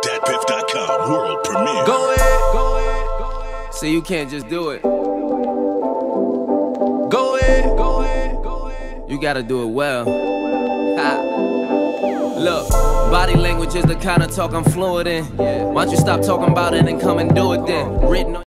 DatPiff.com world premiere. Go ahead. See, you can't just do it. Go ahead. You gotta do it well. Ha. Look, body language is the kind of talk I'm fluent in. Why don't you stop talking about it and come and do it then? Written on